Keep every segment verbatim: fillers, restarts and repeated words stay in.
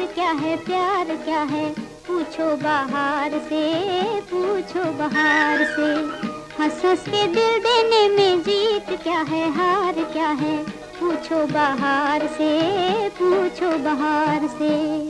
क्या है, प्यार क्या है, पूछो बाहर से, पूछो बाहर से। हंस हंस के दिल देने में जीत क्या है, हार क्या है, पूछो बाहर से, पूछो बाहर से।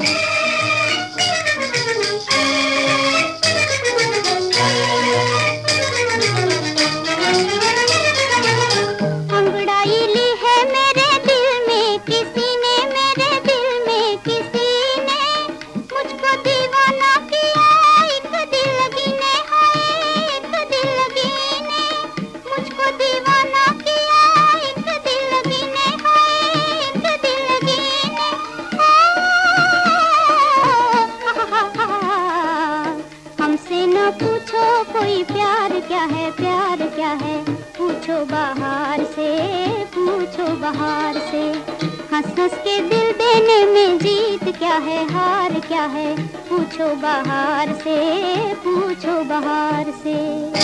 पूछो कोई प्यार क्या है, प्यार क्या है, पूछो बाहर से, पूछो बाहर से। हंस हंस के दिल देने में जीत क्या है, हार क्या है, पूछो बाहर से, पूछो बाहर से।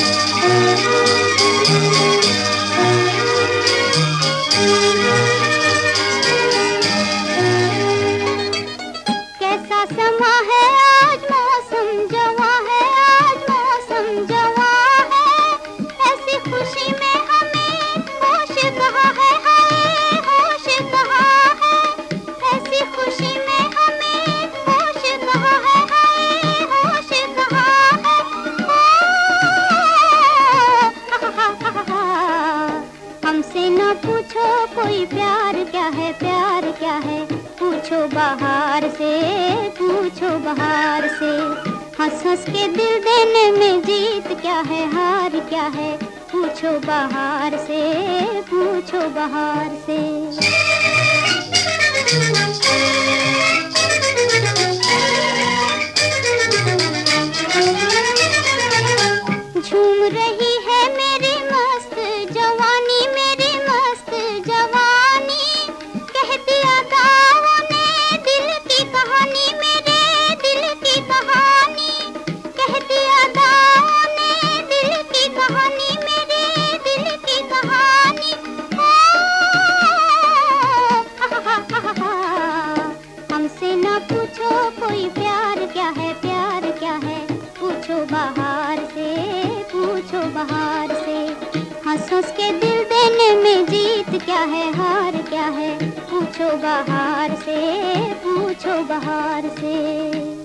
कैसा समा है आज, मौसम जवां है, आज मौसम जवां है, ऐसी खुशी में हमें होश कहाँ है, हाय होश कहाँ है, ऐसी खुशी में हमें होश कहाँ है, हाय होश कहाँ है। हमसे न पूछो कोई प्यार क्या है, प्यार क्या है, पूछो बाहर से, पूछो बाहर से। हंस हंस के दिल देने में जीत क्या है, हार क्या है, पूछो बाहर से, पूछो बाहर से। झूम रही है मेरी मस्त जवानी, मेरी मस्त जवानी, कह दिया गाँवों ने दिल की कहानी, मेरे दिल की कहानी, कह दिया गाँवों ने दिल की कहानी, मेरे दिल की कहानी। हमसे न पूछो कोई प्यार क्या है, प्यार क्या है, पूछो बाहर से, पूछो बाहर से। हंस हंस के दिल देने में जीत क्या है, हार क्या है, पूछो बाहर से, पूछो बाहर से।